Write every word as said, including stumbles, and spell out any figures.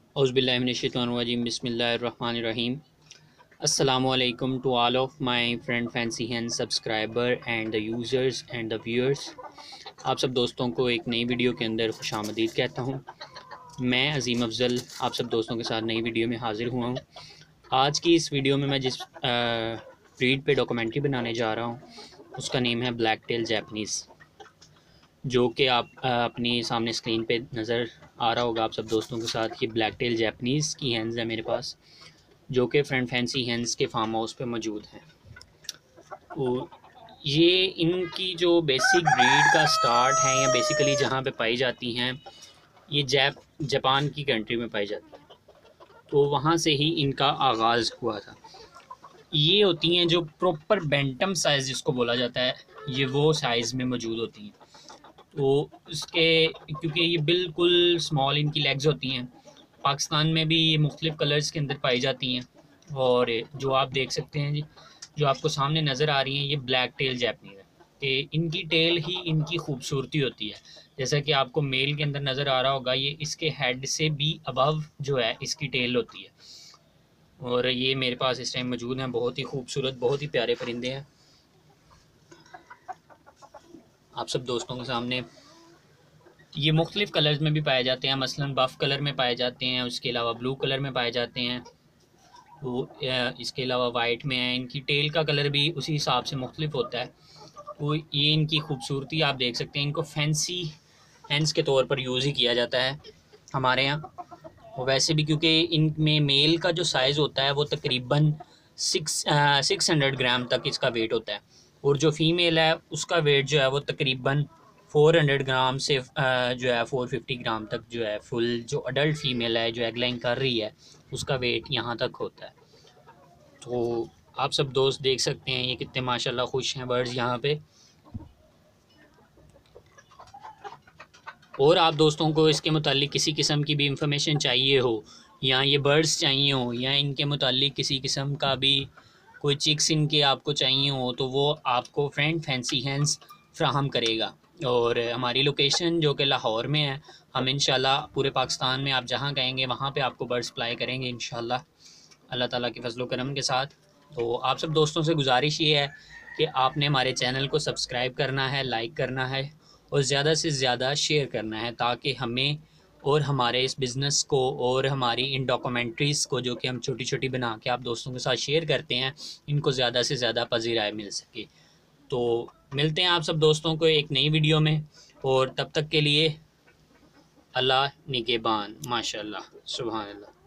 औज़ुबिल्लाहि मिनश्शैतानिर्रजीम बिस्मिल्लाहिर्रहमानिर्रहीम। अस्सलामुअलैकुम to all of my friend fancy hand subscriber and the users and the viewers. आप सब दोस्तों को एक नई वीडियो के अंदर खुशामदीद कहता हूँ। मैं अज़ीम अफ़ज़ल आप सब दोस्तों के साथ नई वीडियो में हाज़िर हुआ हूँ। आज की इस वीडियो में मैं जिस ब्रीड पे डॉक्यूमेंट्री बनाने जा रहा हूँ उसका नेम है ब्लैक टेल जैपनीज़, जो कि आप अपनी सामने स्क्रीन पे नज़र आ रहा होगा आप सब दोस्तों के साथ। ये ब्लैक टेल जैपनीज़ की हैंस है मेरे पास, जो कि फ्रेंड फैंसी हैंस के फार्म हाउस पे मौजूद हैं। तो ये इनकी जो बेसिक ब्रीड का स्टार्ट है या बेसिकली जहाँ पे पाई जाती हैं, ये जैप जापान की कंट्री में पाई जाती है, तो वहाँ से ही इनका आगाज़ हुआ था। ये होती हैं जो प्रॉपर बैंटम साइज़ जिसको बोला जाता है, ये वो साइज़ में मौजूद होती हैं। तो इसके क्योंकि ये बिल्कुल स्मॉल इनकी लेग्स होती हैं, पाकिस्तान में भी ये मुख्तलिफ़ कलर्स के अंदर पाई जाती हैं। और जो आप देख सकते हैं जी, जो आपको सामने नज़र आ रही हैं, ये ब्लैक टेल जैपनीज़ है कि इनकी टेल ही इनकी खूबसूरती होती है। जैसा कि आपको मेल के अंदर नज़र आ रहा होगा, ये इसके हेड से भी अबव जो है इसकी टेल होती है। और ये मेरे पास इस टाइम मौजूद हैं, बहुत ही खूबसूरत, बहुत ही प्यारे परिंदे हैं। आप सब दोस्तों के सामने ये मुख्तलिफ़ कलर्स में भी पाए जाते हैं, मसलन बफ़ कलर में पाए जाते हैं, उसके अलावा ब्लू कलर में पाए जाते हैं, तो इसके अलावा वाइट में है। इनकी टेल का कलर भी उसी हिसाब से मुख्तलिफ होता है। तो ये इनकी खूबसूरती आप देख सकते हैं। इनको फैंसी हैंड्स के तौर पर यूज़ ही किया जाता है हमारे यहाँ, और वैसे भी क्योंकि इनमें मेल का जो साइज़ होता है वो तकरीबन सिक्स सिक्स हंड्रेड ग्राम तक इसका वेट होता है, और जो फ़ीमेल है उसका वेट जो है वो तकरीबन फोर हंड्रेड ग्राम से जो है फोर फिफ्टी ग्राम तक जो है फुल जो अडल्ट फ़ीमेल है जो एग लाइन कर रही है उसका वेट यहाँ तक होता है। तो आप सब दोस्त देख सकते हैं ये कितने माशाल्लाह खुश हैं बर्ड्स यहाँ पे। और आप दोस्तों को इसके मुतालिक किसी किस्म की भी इंफॉर्मेशन चाहिए हो, या ये बर्ड्स चाहिए हो, या इनके मुतालिक किसी किस्म का भी कोई चिक्स इनके आपको चाहिए हो, तो वो आपको फ्रेंड फैंसी हैंस फ्राहम करेगा। और हमारी लोकेशन जो कि लाहौर में है, हम इंशाल्लाह पूरे पाकिस्तान में आप जहाँ कहेंगे वहाँ पे आपको बर्ड सप्लाई करेंगे इंशाल्लाह अल्लाह ताला के फजल करम के साथ। तो आप सब दोस्तों से गुजारिश ये है कि आपने हमारे चैनल को सब्सक्राइब करना है, लाइक करना है और ज़्यादा से ज़्यादा शेयर करना है, ताकि हमें और हमारे इस बिज़नेस को और हमारी इन डॉक्यूमेंट्रीज़ को जो कि हम छोटी छोटी बना के आप दोस्तों के साथ शेयर करते हैं, इनको ज़्यादा से ज़्यादा पज़ीराई मिल सके। तो मिलते हैं आप सब दोस्तों को एक नई वीडियो में, और तब तक के लिए अल्लाह निगहबान। माशाअल्लाह, सुभान अल्लाह।